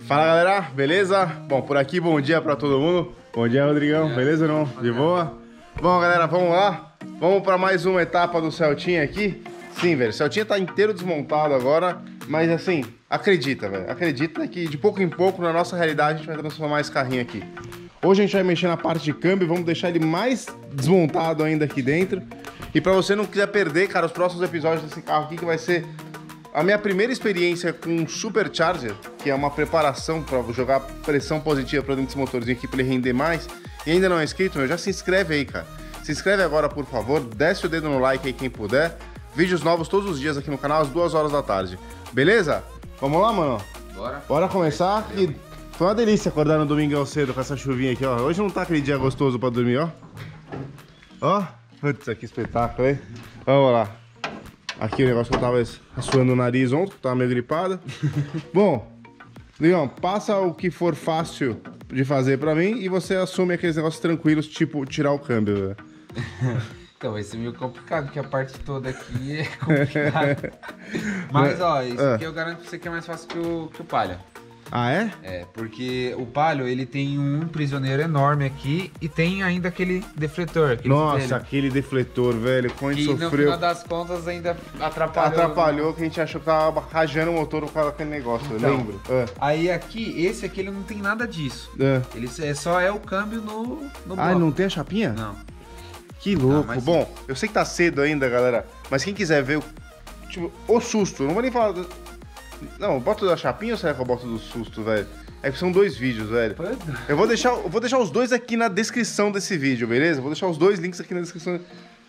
Fala galera, beleza? Bom, por aqui, bom dia pra todo mundo. Bom dia, Rodrigão, beleza ou não? De boa? Bom galera, vamos lá? Vamos pra mais uma etapa do Celtinha aqui. Sim, velho, o Celtinha tá inteiro desmontado agora. Mas assim, acredita, velho. Acredita que de pouco em pouco, na nossa realidade, a gente vai transformar esse carrinho aqui. Hoje a gente vai mexer na parte de câmbio, vamos deixar ele mais desmontado ainda aqui dentro. E pra você não quiser perder, cara, os próximos episódios desse carro aqui, que vai ser a minha primeira experiência com um Supercharger, que é uma preparação para jogar pressão positiva para dentro desse motorzinho aqui para ele render mais. E ainda não é inscrito, meu, já se inscreve aí, cara. Se inscreve agora, por favor, desce o dedo no like aí quem puder. Vídeos novos todos os dias aqui no canal, às 2 horas da tarde. Beleza? Vamos lá, mano? Bora. Bora começar. E foi uma delícia acordar no domingão cedo com essa chuvinha aqui, ó. Hoje não tá aquele dia gostoso para dormir, ó. Ó, putz, que espetáculo, hein? Vamos lá. Aqui o negócio que eu tava suando o nariz ontem, que tava meio gripado. Bom, Leon, passa o que for fácil de fazer pra mim e você assume aqueles negócios tranquilos, tipo tirar o câmbio, velho. Então vai ser meio complicado, porque a parte toda aqui é complicada. Mas ó, isso aqui eu garanto pra você que é mais fácil que o Palio. Ah, é? É, porque o Palio, ele tem um prisioneiro enorme aqui e tem ainda aquele defletor. Nossa, aquele defletor, velho, quando a gente sofreu... no final das contas ainda atrapalhou, que a gente achou que tava rajando o motor por causa daquele negócio, então, eu lembro. Aí aqui, esse aqui, ele não tem nada disso. Ele só é o câmbio no bloco. Ah, não tem a chapinha? Não. Que louco. Mas... Bom, eu sei que tá cedo ainda, galera, mas quem quiser ver o susto, eu não vou nem falar... Não, eu boto da chapinha ou será que eu boto do susto, velho? É que são 2 vídeos, velho. Eu vou deixar os dois aqui na descrição desse vídeo, beleza? Vou deixar os 2 links aqui na descrição.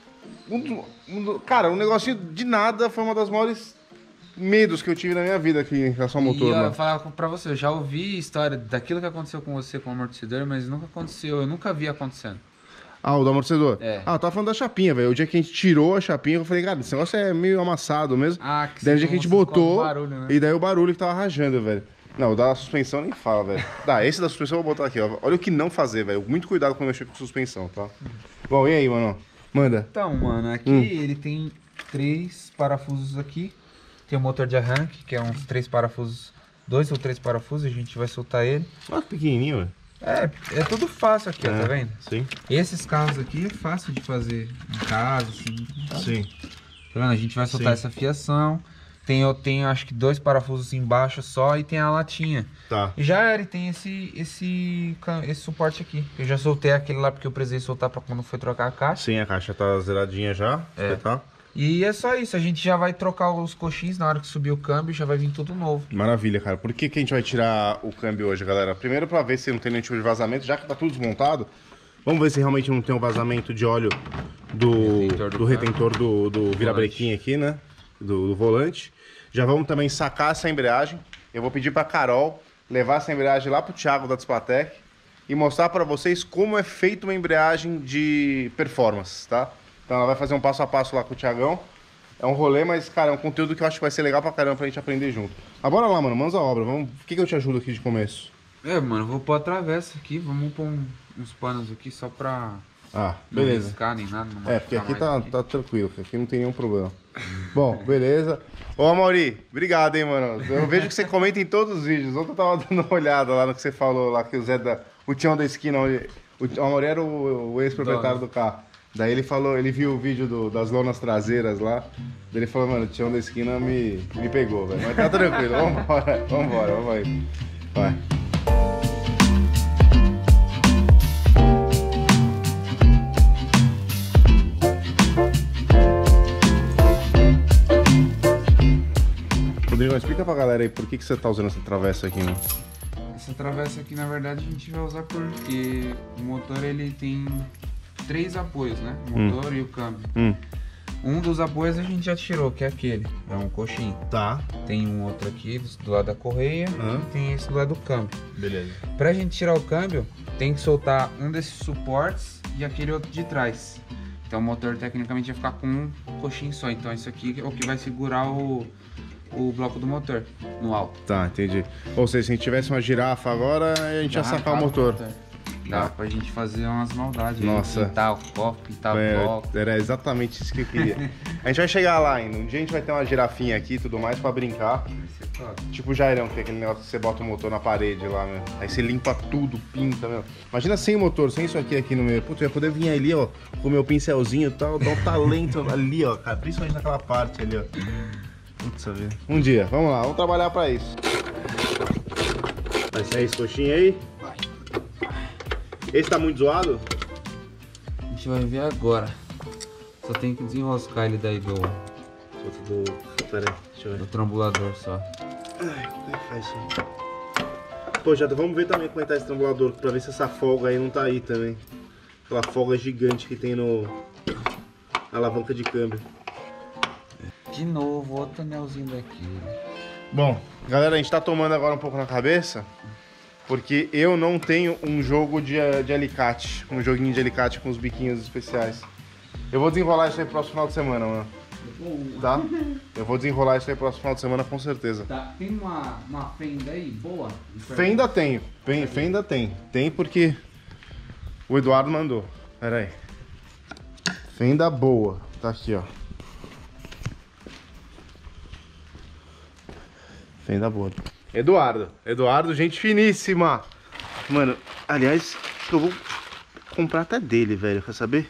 Cara, um negocinho de nada foi uma das maiores medos que eu tive na minha vida aqui em relação ao motor. E eu falar pra você, eu já ouvi história daquilo que aconteceu com você com o amortecedor, mas nunca aconteceu, eu nunca vi acontecendo. Ah, o do amortecedor? É. Ah, eu tava falando da chapinha, velho. O dia que a gente tirou a chapinha, eu falei, cara, esse negócio é meio amassado mesmo. Ah, que daí o dia que a gente botou, barulho, né? E daí o barulho que tava rajando, velho. Não, o da suspensão nem fala, velho. Esse da suspensão eu vou botar aqui, ó. Olha o que não fazer, velho. Muito cuidado quando mexer com suspensão, tá? Bom, e aí, mano? Manda. Então, mano, aqui ele tem 3 parafusos aqui. Tem o motor de arranque, que é uns 3 parafusos, 2 ou 3 parafusos, a gente vai soltar ele. Olha que pequenininho, velho. É tudo fácil aqui, ó, tá vendo? Sim. Esses carros aqui é fácil de fazer em casa, assim. Tá? Sim. Tá vendo? A gente vai soltar essa fiação. Eu tenho acho que 2 parafusos embaixo só e tem a latinha. Tá. E já ele tem esse suporte aqui. Eu já soltei aquele lá porque eu precisei soltar pra quando foi trocar a caixa. Sim, a caixa tá zeradinha já. Tá. E é só isso, a gente já vai trocar os coxins na hora que subir o câmbio, já vai vir tudo novo. Maravilha, cara. Por que a gente vai tirar o câmbio hoje, galera? Primeiro pra ver se não tem nenhum tipo de vazamento, já que tá tudo desmontado. Vamos ver se realmente não tem um vazamento de óleo do retentor do virabrequim aqui, né? Do volante. Já vamos também sacar essa embreagem. Eu vou pedir pra Carol levar essa embreagem lá pro Thiago da Dispatec e mostrar pra vocês como é feita uma embreagem de performance, tá? Então ela vai fazer um passo a passo lá com o Thiagão. É um rolê, mas, cara, é um conteúdo que eu acho que vai ser legal pra caramba pra gente aprender junto. Mas bora lá, mano, manda a obra. Vamos... O que eu te ajudo aqui de começo? Mano, eu vou pôr a travessa aqui, vamos pôr uns panos aqui só pra... beleza. Não riscar nem nada. Não porque aqui tá tranquilo, aqui não tem nenhum problema. Bom, beleza. Ô, Amaury, obrigado, hein, mano. Eu vejo que você comenta em todos os vídeos. Ontem eu tava dando uma olhada lá no que você falou lá, que o Zé o Tião da esquina, o Amaury era o ex-proprietário do carro. Daí ele falou, ele viu o vídeo das lonas traseiras lá. Daí ele falou, mano, o Tião da esquina me pegou, velho. Mas tá tranquilo, vamos aí. Vai. Rodrigo, explica pra galera aí por que você tá usando essa travessa aqui, né? Essa travessa aqui, na verdade, a gente vai usar porque o motor, ele tem 3 apoios, né? O motor e o câmbio. Um dos apoios a gente já tirou, que é aquele. É um coxinho. Tá. Tem um outro aqui do lado da correia e tem esse do lado do câmbio. Beleza. Pra gente tirar o câmbio, tem que soltar um desses suportes e aquele outro de trás. Então o motor, tecnicamente, vai ficar com um coxinho só. Então isso aqui é o que vai segurar o bloco do motor no alto. Tá, entendi. Ou seja, se a gente tivesse uma girafa agora, a gente ia sacar o motor. Dá pra gente fazer umas maldades. Nossa. Pintar o copo, pintar o bloco. Era exatamente isso que eu queria. A gente vai chegar lá ainda. Um dia a gente vai ter uma girafinha aqui e tudo mais pra brincar. Tipo o Jairão, que tem aquele negócio que você bota o motor na parede lá, meu. Aí você limpa tudo, pinta, meu. Imagina sem motor, sem isso aqui no meio. Putz, eu ia poder vir ali, ó, com o meu pincelzinho e tal, dar um talento ali, ó, cara. Principalmente naquela parte ali, ó. Putz, ver. Um dia, vamos lá, vamos trabalhar pra isso. Vai sair esse coxinha aí? Vai. Esse tá muito zoado? A gente vai ver agora. Só tem que desenroscar ele daí do... Pera aí, deixa eu ver. Do trambulador só. Ai, como é que faz isso? Pô, já vamos ver também como é que tá esse trambulador, pra ver se essa folga aí não tá aí também. Aquela folga gigante que tem na alavanca de câmbio. De novo, outro anelzinho daqui. Bom, galera, a gente tá tomando agora um pouco na cabeça, porque eu não tenho um jogo de alicate, um joguinho de alicate com os biquinhos especiais. Eu vou desenrolar isso aí pro próximo final de semana, mano. Tá? Eu vou desenrolar isso aí pro próximo final de semana com certeza. Tá, tem uma fenda aí boa? Fenda tenho, fenda tem. Tem porque o Eduardo mandou. Pera aí. Fenda boa, tá aqui, ó. Fenda boa. Eduardo, gente finíssima. Mano, aliás, eu vou comprar até dele, velho, quer saber?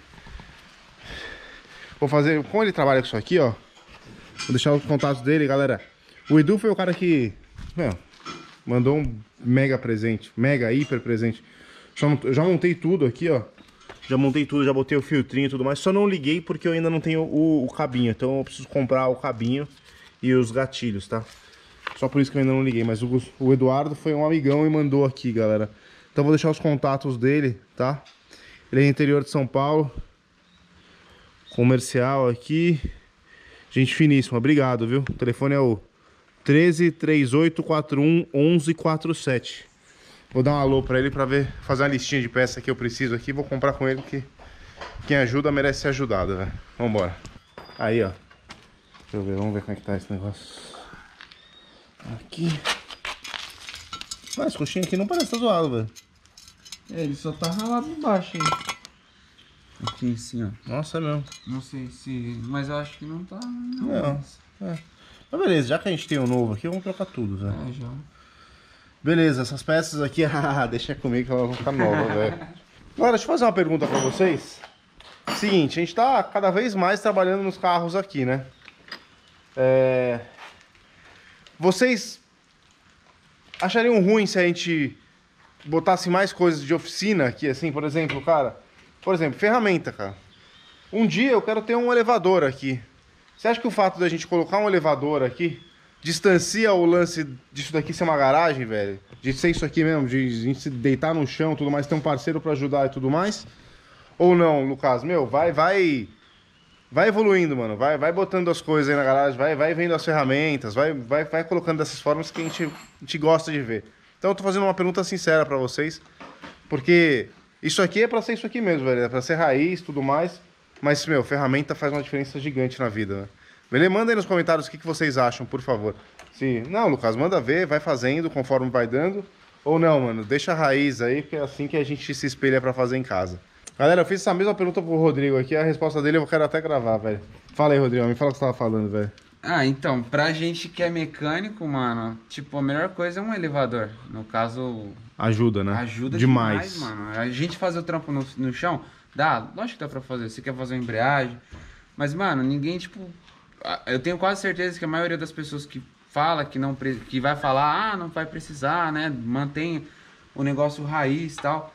Vou fazer, como ele trabalha com isso aqui, ó. Vou deixar os contatos dele, galera. O Edu foi o cara que, mandou um mega presente, mega hiper presente. Já montei tudo aqui, ó. Já montei tudo, já botei o filtrinho e tudo mais. Só não liguei porque eu ainda não tenho o cabinho. Então eu preciso comprar o cabinho e os gatilhos, tá? Só por isso que eu ainda não liguei. Mas o Eduardo foi um amigão e mandou aqui, galera. Então eu vou deixar os contatos dele, tá? Ele é interior de São Paulo. Comercial aqui. Gente finíssima, obrigado, viu? O telefone é o 13 3841 1147. Vou dar um alô pra ele pra ver, fazer uma listinha de peças que eu preciso aqui. Vou comprar com ele, porque quem ajuda merece ser ajudado, velho. Vambora. Aí, ó. Deixa eu ver, vamos ver como é que tá esse negócio. Aqui. Ah, esse coxinha aqui não parece estar zoado, velho. É, ele só tá ralado embaixo aí. Aqui assim, ó. Nossa, é mesmo. Não sei se... Mas eu acho que não tá... Não. Mas beleza, já que a gente tem um novo aqui, vamos trocar tudo, velho. É, já. Beleza, essas peças aqui, deixa comigo que elas vão ficar novas, velho. Agora, deixa eu fazer uma pergunta pra vocês. Seguinte, a gente tá cada vez mais trabalhando nos carros aqui, né? Vocês achariam ruim se a gente botasse mais coisas de oficina aqui, assim, por exemplo, cara? Por exemplo, ferramenta, cara. Um dia eu quero ter um elevador aqui. Você acha que o fato da gente colocar um elevador aqui distancia o lance disso daqui ser uma garagem, velho? De ser isso aqui mesmo, de a gente se deitar no chão e tudo mais, ter um parceiro pra ajudar e tudo mais? Ou não, Lucas? Meu, vai evoluindo, mano. Vai botando as coisas aí na garagem, vai vendo as ferramentas, vai colocando dessas formas que a gente gosta de ver. Então eu tô fazendo uma pergunta sincera pra vocês, porque isso aqui é pra ser isso aqui mesmo, velho. É pra ser raiz e tudo mais. Mas, meu, ferramenta faz uma diferença gigante na vida, né? Beleza? Manda aí nos comentários o que vocês acham, por favor. Se... Não, Lucas, manda ver, vai fazendo conforme vai dando. Ou não, mano, deixa a raiz aí, porque é assim que a gente se espelha pra fazer em casa. Galera, eu fiz essa mesma pergunta pro Rodrigo aqui, a resposta dele eu quero até gravar, velho. Fala aí, Rodrigo, me fala o que você tava falando, velho. Ah, então, pra gente que é mecânico, mano, tipo, a melhor coisa é um elevador. No caso... Ajuda, né? Ajuda demais, mano. A gente fazer o trampo no chão, lógico que dá pra fazer. Você quer fazer uma embreagem. Mas, mano, ninguém, tipo... Eu tenho quase certeza que a maioria das pessoas que fala que vai falar, não vai precisar, né? Mantém o negócio raiz e tal.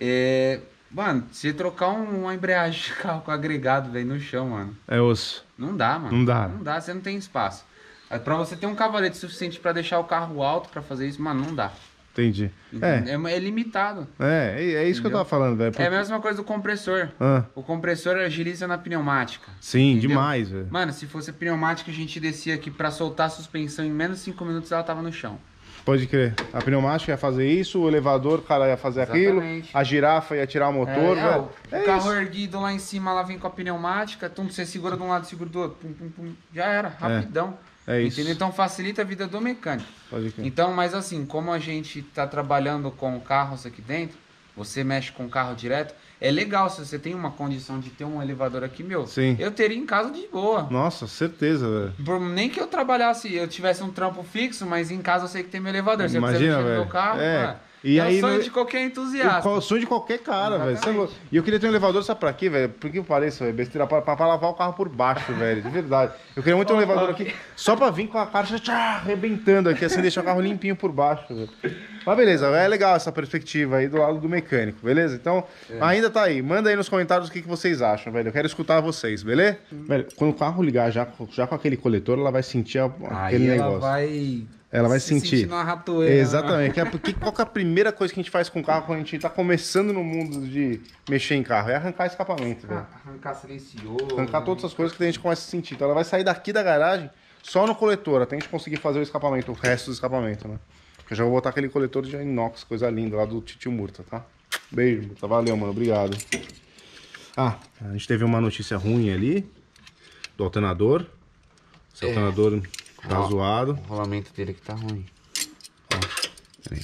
Mano, se trocar uma embreagem de carro com agregado, velho, no chão, mano. É osso. Não dá, mano. Não dá. Não dá, você não tem espaço. Pra você ter um cavalete suficiente pra deixar o carro alto pra fazer isso, mano, não dá. Entendi. É limitado. É isso que eu tava falando, velho. É a mesma coisa do compressor. O compressor agiliza na pneumática. Sim, entendeu? Demais, velho. Mano, se fosse a pneumática, a gente descia aqui pra soltar a suspensão em menos de 5 minutos, ela tava no chão. Pode crer. A pneumática ia fazer isso, o elevador, o cara ia fazer aquilo, a girafa ia tirar o motor, velho. O carro erguido lá em cima, lá vem com a pneumática, você segura de um lado, segura do outro, pum, pum, pum, já era, rapidão. É isso. Entendeu? Então facilita a vida do mecânico. Pode crer. Então, mas assim, como a gente tá trabalhando com carros aqui dentro, você mexe com o carro direto, é legal se você tem uma condição de ter um elevador aqui, meu. Sim. Eu teria em casa de boa. Nossa, certeza, velho. Nem que eu trabalhasse, eu tivesse um trampo fixo, mas em casa eu sei que tem meu elevador. Se Imagina, eu quiser mexer no meu carro, e aí, o sonho de qualquer entusiasta. O sonho de qualquer cara, velho. E eu queria ter um elevador, sabe pra quê, velho? Por que pareça, velho? Besteira, pra lavar o carro por baixo, velho. De verdade. Eu queria muito ter um elevador aqui, só pra vir com a caixa arrebentando aqui, assim, deixar o carro limpinho por baixo, velho. Mas beleza, é legal essa perspectiva aí do lado do mecânico, beleza? Então, ainda tá aí. Manda aí nos comentários o que vocês acham, velho. Eu quero escutar vocês, beleza? Velho, quando o carro ligar já com aquele coletor, ela vai sentir aquele negócio. Ela vai sentir. Uma ratoeira. Exatamente. Porque qual que é a primeira coisa que a gente faz com o carro quando a gente tá começando no mundo de mexer em carro? É arrancar escapamento, velho. Arrancar silencioso. Arrancar todas as coisas que a gente começa a sentir. Então ela vai sair daqui da garagem só no coletor, até a gente conseguir fazer o escapamento, o resto do escapamento, né? Eu já vou botar aquele coletor de inox, coisa linda, lá do Titio Murta, tá? Beijo, Murta. Valeu, mano. Obrigado. Ah, a gente teve uma notícia ruim ali do alternador. Esse alternador tá zoado. O rolamento dele aqui tá ruim. Ó, peraí.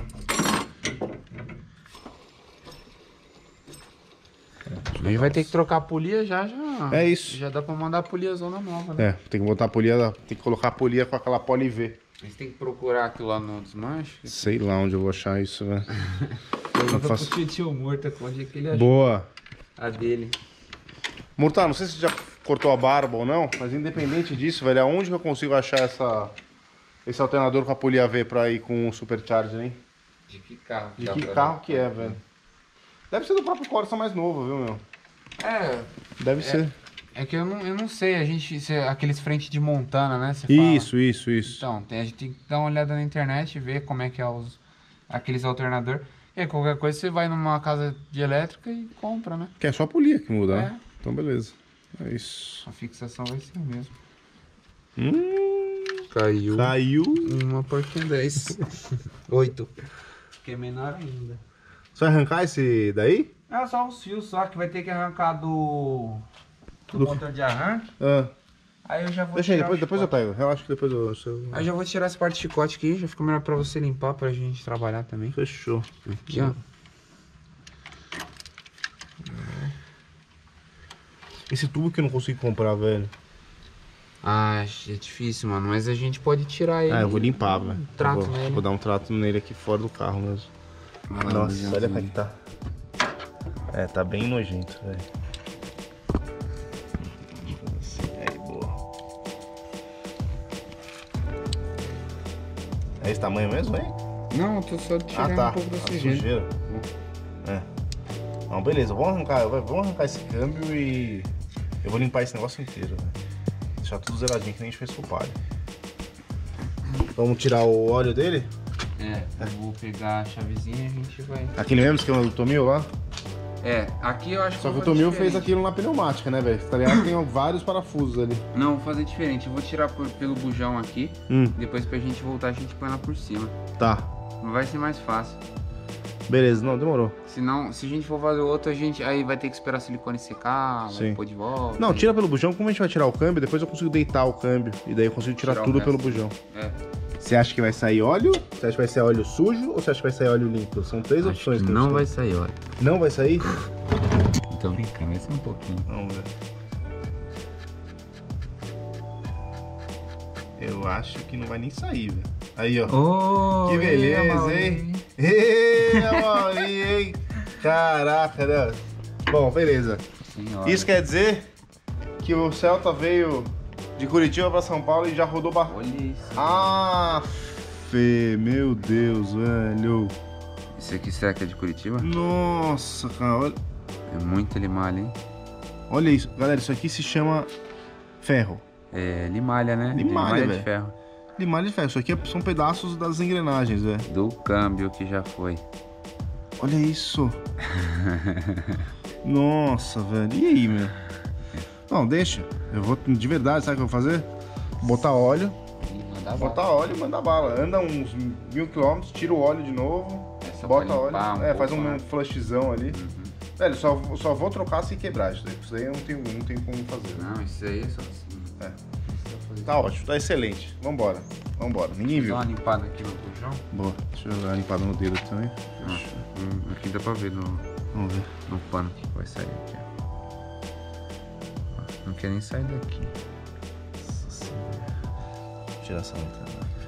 A gente vai ter que trocar a polia já. É isso. Já dá pra mandar a polia zona nova, né? É, tem que botar a polia, tem que colocar a polia com aquela poli V. A gente tem que procurar aquilo lá no desmanche. Sei lá onde eu vou achar isso, velho. Eu vou faço... pro Tio Murta, onde é que ele achou. Boa. A dele. Murta, não sei se você já cortou a barba ou não, mas independente disso, velho, aonde que eu consigo achar esse alternador com a polia V pra ir com o Supercharger, hein? De que carro? De que carro que é, velho? Deve ser do próprio Corsa mais novo, viu, meu? Deve ser. É que eu não sei, aqueles frente de Montana, né? Isso. Então, a gente tem que dar uma olhada na internet e ver como é que é aqueles alternador. E aí, qualquer coisa você vai numa casa de elétrica e compra, né? Que é só a polia que muda, né? Então beleza. É isso. A fixação vai ser mesmo. Caiu. Uma porquinha 10. 8. Que é menor ainda. Só arrancar esse daí? É só os fios, só que vai ter que arrancar do motor de arranque. Aí eu já vou Deixa aí, depois eu pego. Relaxa que depois eu... Aí eu já vou tirar essa parte de chicote aqui, já fica melhor pra você limpar, pra gente trabalhar também. Fechou. Aqui, ó. Esse tubo que eu não consigo comprar, velho. Ah, é difícil, mano, mas a gente pode tirar ele. Eu vou limpar, velho. Trato nele. Vou dar um trato nele aqui fora do carro mesmo. Nossa, olha como é que tá. Tá bem nojento, velho. Aí, boa. É esse tamanho mesmo, hein? Não, eu tô só tirando um pouco da sujeira. Não, beleza, vamos arrancar esse câmbio e eu vou limpar esse negócio inteiro, velho. Deixar tudo zeradinho que nem a gente fez com o palio. Vamos tirar o óleo dele? Eu vou pegar a chavezinha e a gente vai... Aquele mesmo esquema do Tomil lá? Aqui eu acho que Só que o Tomil fez aquilo na pneumática, né, velho? Tá ligado? Tem vários parafusos ali. Não, vou fazer diferente. Eu vou tirar pelo bujão aqui. Depois pra gente voltar, a gente põe lá por cima. Tá. Não vai ser mais fácil. Beleza, não, demorou. Senão, se a gente for fazer o outro, aí vai ter que esperar a silicone secar, vai pôr de volta. Não, tira pelo bujão. Como a gente vai tirar o câmbio, depois eu consigo deitar o câmbio. E daí eu consigo tirar tudo pelo bujão. Você acha que vai sair óleo? Você acha que vai sair óleo sujo ou você acha que vai sair óleo limpo? São três opções. Não vai sair óleo. Não vai sair? Tô brincando, vai ser um pouquinho. Vamos ver. Eu acho que não vai nem sair, velho. Aí, ó. Que beleza, hein? Hein? Caraca, né? Bom, beleza. Senhora. Isso quer dizer que o Celta veio de Curitiba pra São Paulo e já rodou Olha isso. Meu Deus, velho. Esse aqui será que é de Curitiba? Nossa, cara, olha. É muito limalha, hein? Olha isso. Galera, isso aqui se chama ferro. Limalha, né? Limalha de ferro. Limalha de ferro. Isso aqui são pedaços das engrenagens, velho. Do câmbio que já foi. Olha isso. Nossa, velho. E aí, meu? Não, deixa. Eu vou, de verdade, sabe o que eu vou fazer? Botar óleo. Botar óleo e mandar bala. Anda uns 1000 km, tira o óleo de novo. Bota óleo. Faz um flushzão ali. Velho, só vou trocar se quebrar isso daí. Isso daí eu não tenho como fazer. Não, isso aí é só assim. fazer. Tá ótimo, tá excelente. Vambora. Ninguém viu. Dá uma limpada aqui no bujão. Boa. Deixa eu dar uma limpada no dedo também. Aqui dá pra ver Vamos ver. no pano que vai sair aqui, ó. Não quer nem sair daqui. Vou tirar essa lanterna.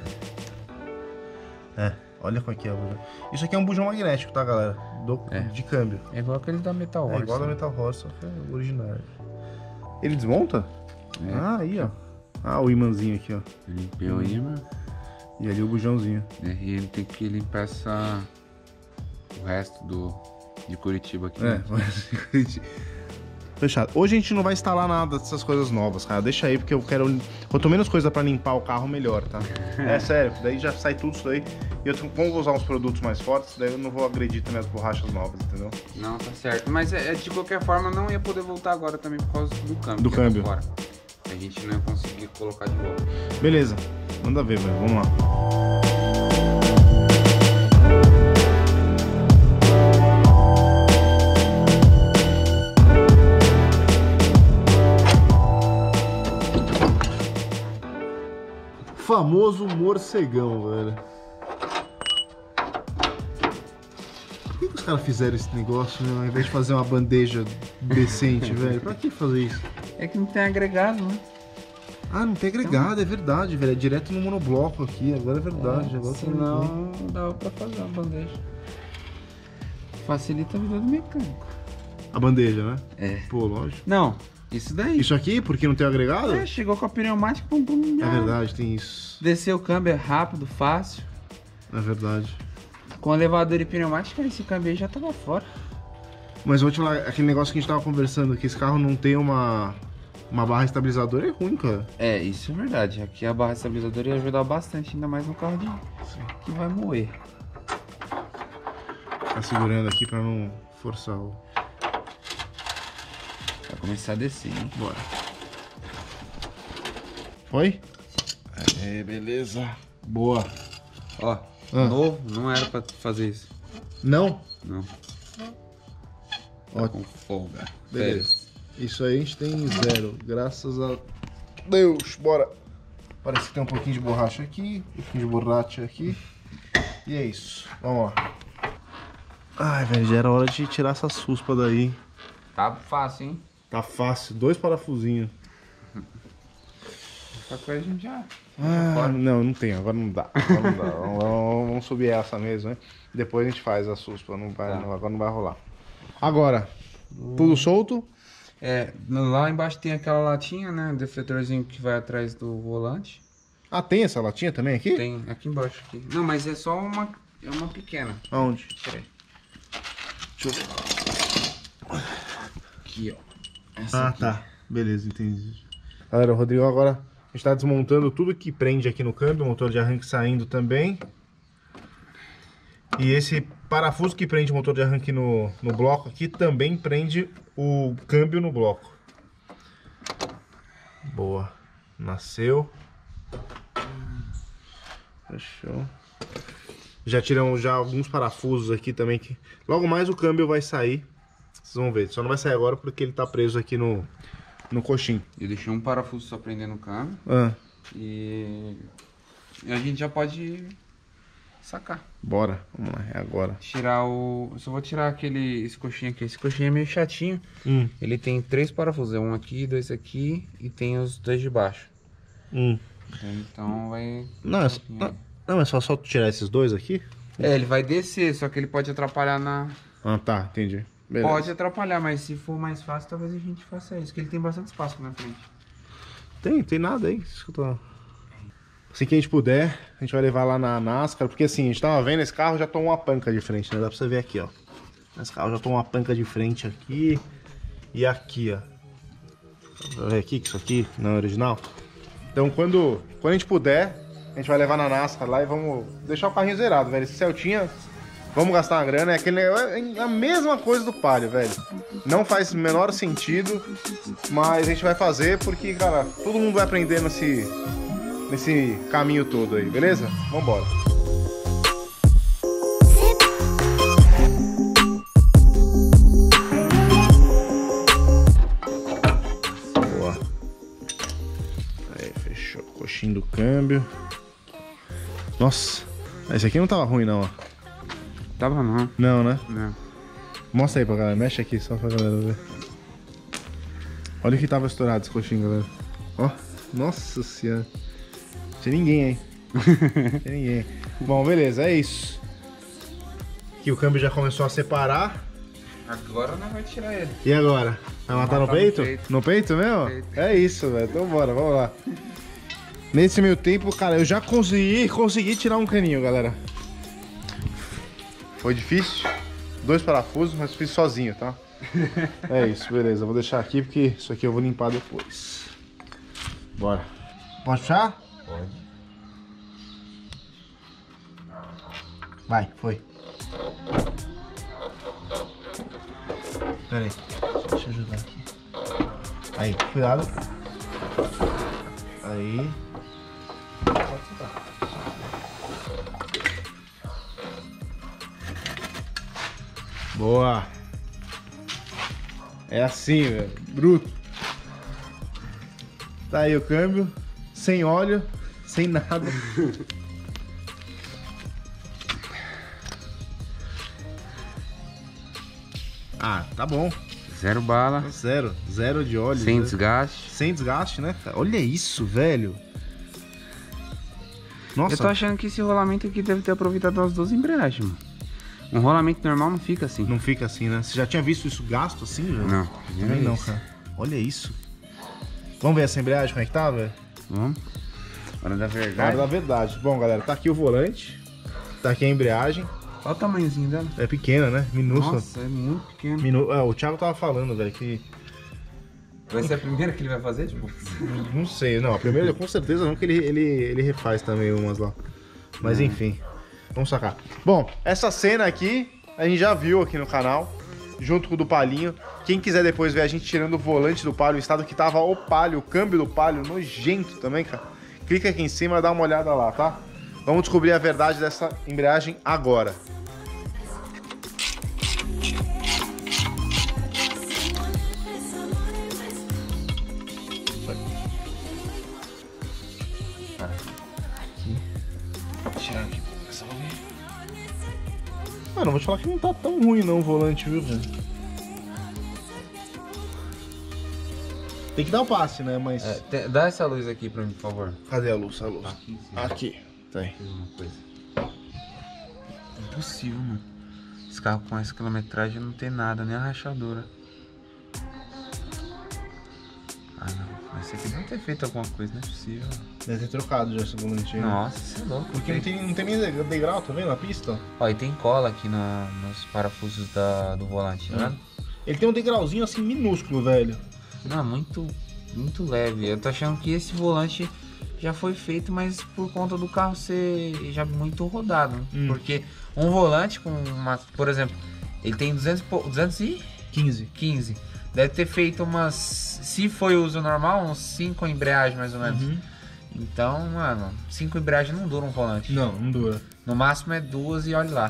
Olha como é que é o bujão. Isso aqui é um bujão magnético, tá, galera? De câmbio. É igual aquele da Metal Horse. É igual da Metal Horse, só que é original. Ele desmonta? Ah, aí, ó. Ah, o imãzinho aqui, ó. Eu limpei o imã. E ali o bujãozinho. E ele tem que limpar o resto de Curitiba aqui. Fechado. Hoje a gente não vai instalar nada dessas coisas novas, cara. Deixa aí, porque eu quero... Quanto menos coisa pra limpar o carro, melhor, tá? É sério. Daí já sai tudo isso daí. E eu vou usar uns produtos mais fortes, daí eu não vou agredir também as borrachas novas, entendeu? Não, tá certo. Mas de qualquer forma, não ia poder voltar agora também por causa do câmbio. Do câmbio. Fora. A gente não ia conseguir colocar de volta. Beleza. Manda ver, velho. Vamos lá. Famoso morcegão, velho. Por que os caras fizeram esse negócio, né? Ao invés de fazer uma bandeja decente, velho? Pra que fazer isso? É que não tem agregado, né? Ah, não tem agregado, é verdade, velho. É direto no monobloco aqui, agora é verdade. Agora senão não dava pra fazer uma bandeja. Facilita a vida do mecânico. A bandeja, né? É. Pô, lógico. Não, isso daí. Isso aqui, porque não tem agregado? Chegou com a pneumática, pum, pum. É verdade, tem isso. Desceu o câmbio é rápido, fácil. É verdade. Com elevador e pneumática, esse câmbio aí já tava fora. Mas vou te falar, aquele negócio que a gente tava conversando, que esse carro não tem uma barra estabilizadora, é ruim, cara. É, isso é verdade. Aqui a barra estabilizadora ia ajudar bastante, ainda mais no carro que vai moer. Tá segurando aqui pra não forçar o... Vai começar a descer, hein? Bora. Foi? É, beleza. Boa. Ó, novo, não era pra fazer isso. Não? Não. Ó, com folga. Beleza. Isso aí a gente tem 0. Graças a Deus. Bora. Parece que tem um pouquinho de borracha aqui. Um pouquinho de borracha aqui. E é isso. Vamos lá. Ai, velho, já era hora de tirar essa suspa daí. Tá fácil, hein? Tá fácil. 2 parafusinhos. Essa coisa a gente já... não tem. Agora não dá. Agora não dá. Vamos subir essa mesmo, né? Depois a gente faz a suspa. Não vai, agora não vai rolar. Agora, tudo solto? Lá embaixo tem aquela latinha, né? Defletorzinho que vai atrás do volante. Ah, tem essa latinha também aqui? Tem, aqui embaixo. Aqui. Não, mas é só uma pequena. Aonde? Peraí. Deixa eu ver. Aqui, ó. Essa aqui. Tá. Beleza, entendi. Galera, o Rodrigo agora a gente tá desmontando tudo que prende aqui no câmbio, o motor de arranque saindo também. E esse parafuso que prende o motor de arranque no bloco aqui também prende o câmbio no bloco. Boa. Nasceu. Fechou. Já tiramos alguns parafusos aqui também, que logo mais o câmbio vai sair. Vocês vão ver, só não vai sair agora porque ele tá preso aqui no coxim. Eu deixei um parafuso só prender no câmbio. E a gente já pode sacar. Bora, vamos lá, é agora. Tirar o... Só vou tirar esse coxinho aqui. Esse coxinho é meio chatinho. Ele tem 3 parafusos, um aqui, 2 aqui e tem os 2 de baixo. Então vai... Não, é só tirar esses 2 aqui? Ele vai descer, só que ele pode atrapalhar na... Ah, tá, entendi. Beleza. Pode atrapalhar, mas se for mais fácil, talvez a gente faça isso, que ele tem bastante espaço na frente. Tem nada aí. Assim que a gente puder, a gente vai levar lá na NASCAR, porque assim, a gente tava vendo, esse carro já tomou uma panca de frente, né? Dá pra você ver aqui, ó. Esse carro já tomou uma panca de frente aqui e aqui, ó. Dá pra ver aqui que isso aqui não é original? Então quando a gente puder, a gente vai levar na NASCAR lá e vamos deixar o carrinho zerado, velho. Esse Celtinha, vamos gastar uma grana, é a mesma coisa do Palio, velho. Não faz o menor sentido, mas a gente vai fazer porque, cara, todo mundo vai aprender nesse caminho todo aí, beleza? Vambora. Boa. Aí, fechou. câmbio. Nossa, esse aqui não tava ruim não, ó. Tava não. Não, né? Não. Mostra aí pra galera, mexe aqui só pra galera ver. Olha o que tava estourado esse coxinho, galera. Ó, nossa senhora. Tinha ninguém, hein? Tinha ninguém. Bom, beleza, é isso. Aqui o câmbio já começou a separar. Agora não vai tirar ele. E agora? Vai matar no peito? No peito mesmo? No peito. É isso, velho. Então bora, vamos lá. Nesse meio tempo, cara, eu já consegui tirar um caninho, galera. Foi difícil. 2 parafusos, mas fiz sozinho, tá? É isso, beleza. Vou deixar aqui porque isso aqui eu vou limpar depois. Bora. Pode puxar? Pode. Vai, foi. Pera aí. Deixa eu ajudar aqui. Aí, cuidado. Aí. Boa. É assim, velho. Bruto. Tá aí o câmbio. Sem óleo. Sem nada. Ah, tá bom. Zero bala. Zero de óleo. Sem desgaste. Sem desgaste, né? Olha isso, velho. Nossa. Eu tô achando que esse rolamento aqui deve ter aproveitado as 2 embreagens, mano. Um rolamento normal não fica assim. Não fica assim, né? Você já tinha visto isso gasto assim, velho? Não. Também não, cara. Olha isso. Vamos ver essa embreagem, como é que tá, velho? Vamos. Hora da verdade. Hora da verdade. Bom, galera, tá aqui o volante. Tá aqui a embreagem. Olha o tamanhozinho dela. É pequena, né? Minúscula. Nossa, é muito pequeno. O Thiago tava falando, velho, que... Vai ser a primeira que ele vai fazer, tipo? Não sei, não. A primeira, com certeza não, que ele refaz também umas lá. Mas enfim, vamos sacar. Bom, essa cena aqui, a gente já viu aqui no canal, junto com o do Palio. Quem quiser depois ver a gente tirando o volante do Palio, o estado que tava o Palio, o câmbio do Palio, nojento também, cara. Clica aqui em cima e dá uma olhada lá, tá? Vamos descobrir a verdade dessa embreagem agora. Mano, vou te falar que não tá tão ruim não o volante, viu, velho? Tem que dar o passe, né? Mas... dá essa luz aqui pra mim, por favor. Cadê a luz? Aqui em cima. Aqui. Tem. Uma coisa. Impossível, mano. Esse carro com essa quilometragem não tem nada, nem a rachadura. Ah, não. Mas esse aqui deve ter feito alguma coisa, não é possível. Deve ter trocado já esse volantinho. Nossa, você é louco. Porque não tem nem degrau, tá vendo? Na pista. Ó, e tem cola aqui nos parafusos do volante, tá vendo? Ele tem um degrauzinho assim minúsculo, velho. Não, muito leve. Eu tô achando que esse volante já foi feito, mas por conta do carro ser já muito rodado. Porque um volante com uma, por exemplo, ele tem 215. Deve ter feito umas, se foi uso normal, uns 5 embreagens mais ou menos. Então, mano, 5 embreagens não dura um volante. Não dura. No máximo é 2 e olha lá.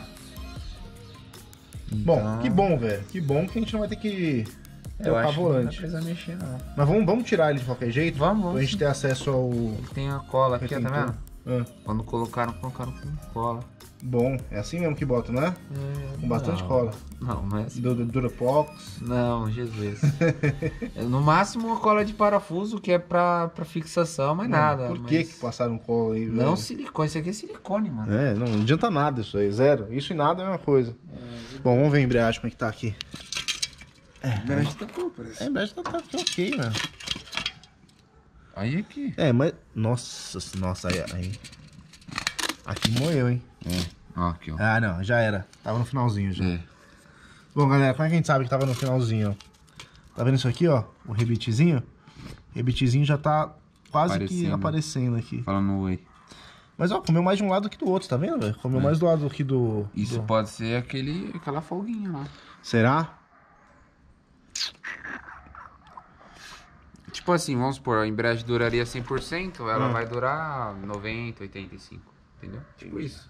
Bom, Então, que bom, velho. Que bom que a gente não vai ter que trocar volante. Que não precisa mexer, não. Mas vamos tirar ele de qualquer jeito? Vamos. Pra gente ter acesso ao... Ele tem a cola aqui, ó, tá vendo? Ah, Quando colocaram com cola. bom, é assim mesmo que bota, né? Com bastante cola. Não é assim. Durapox. Não, Jesus. No máximo uma cola de parafuso que é pra fixação, mas nada. Por que passaram cola aí, velho? Não silicone, isso aqui é silicone, mano. É, não adianta nada isso aí, zero. Isso e nada é a mesma coisa. Bom, vamos ver a embreagem como é que tá aqui. A embreagem tá boa, parece. A embreagem tá ok, velho. Aí aqui. É, mas... Nossa, aí... Aqui moeu, hein? Ó, aqui, ó. Ah, não, já era. Tava no finalzinho já. É. Bom, galera, como é que a gente sabe que tava no finalzinho, ó? Tá vendo isso aqui, ó? O rebitezinho? O rebitezinho já tá quase que aparecendo aqui. Falando oi. Mas, ó, comeu mais de um lado que do outro, tá vendo, velho? Comeu mais do lado aqui do... Isso pode ser aquela folguinha lá. Será? Tipo assim, vamos supor, a embreagem duraria 100%, ela vai durar 90, 85, entendeu? Tipo isso.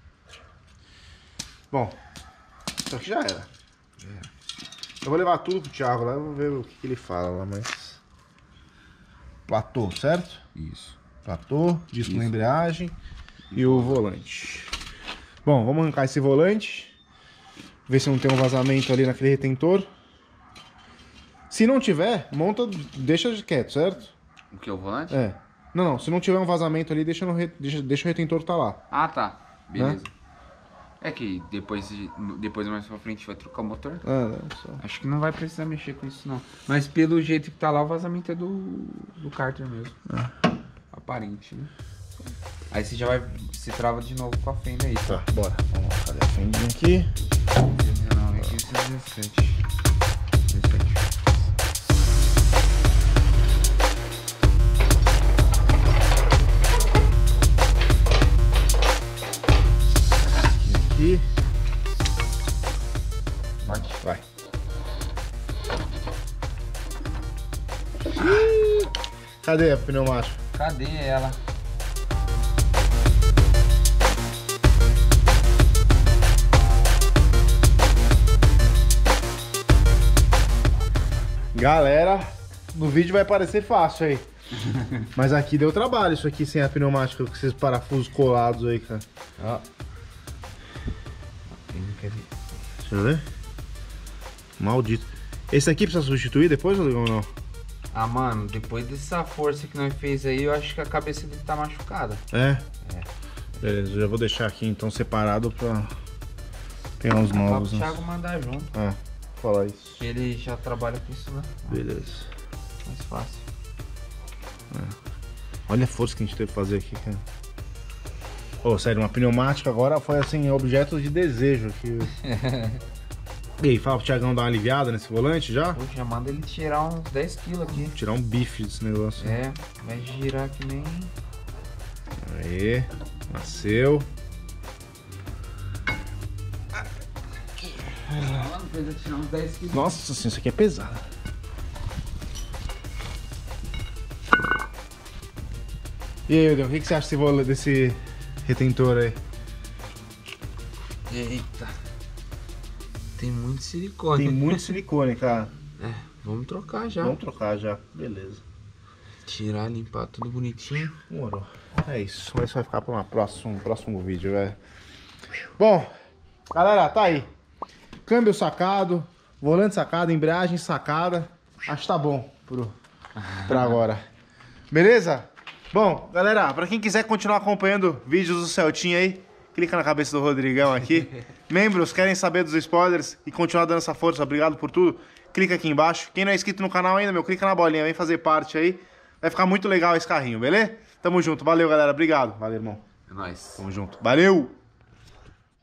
Bom, isso aqui já era. Eu vou levar tudo pro Thiago lá, eu vou ver o que ele fala lá, mas... Platô, certo? Isso. Platô, disco na embreagem e o volante. Bom, vamos arrancar esse volante. Ver se não tem um vazamento ali naquele retentor. Se não tiver, monta, deixa quieto, certo? O que, o volante? É. Não, se não tiver um vazamento ali, deixa o retentor tá lá. Ah, tá. Beleza. Né? É que depois mais pra frente vai trocar o motor. Não, só. Acho que não vai precisar mexer com isso não. Mas pelo jeito que tá lá, o vazamento é do cárter mesmo. Aparente, né? Aí você já vai, se trava de novo com a fenda aí. Tá, bora. Vamos lá, cadê a fendinha aqui? 19, aqui 17. 17. Aqui. Vai. Cadê a pneumática? Cadê ela? Galera, no vídeo vai parecer fácil aí. Mas aqui deu trabalho isso aqui sem a pneumática, com esses parafusos colados aí, cara. Ó. Deixa eu ver. Maldito. Esse aqui precisa substituir depois ou não? Ah, mano, depois dessa força que nós fez aí, eu acho que a cabeça dele tá machucada. É? É. Beleza, eu já vou deixar aqui então separado pra pegar uns novos. Só pro Thiago mandar junto. Falar isso. Que ele já trabalha com isso, né? Beleza. Mais fácil. Olha a força que a gente teve que fazer aqui, cara. Ô, sério, uma pneumática agora foi assim, objeto de desejo aqui. E aí, fala pro Thiagão dar uma aliviada nesse volante já? Poxa, manda ele tirar uns 10 kg aqui. Tirar um bife desse negócio. É, vai girar que nem... Aí, nasceu. Mano, fez eu tirar uns 10 kg. Nossa, assim, isso aqui é pesado. E aí, Eudel, o que você acha desse retentor aí? Eita. Tem muito silicone. Tem muito silicone, cara. É, vamos trocar já. Vamos trocar já, beleza. Tirar, limpar tudo bonitinho. Demorou. É isso, mas vai ficar para um próximo vídeo, velho. Bom, galera, tá aí. Câmbio sacado, volante sacado, embreagem sacada. Acho que tá bom pra agora. Beleza? Bom, galera, pra quem quiser continuar acompanhando vídeos do Celtinha aí, clica na cabeça do Rodrigão aqui. Membros, querem saber dos spoilers e continuar dando essa força, obrigado por tudo, clica aqui embaixo. Quem não é inscrito no canal ainda, clica na bolinha, vem fazer parte aí. Vai ficar muito legal esse carrinho, beleza? Tamo junto, valeu galera, obrigado. Valeu, irmão. É nóis. Tamo junto, valeu!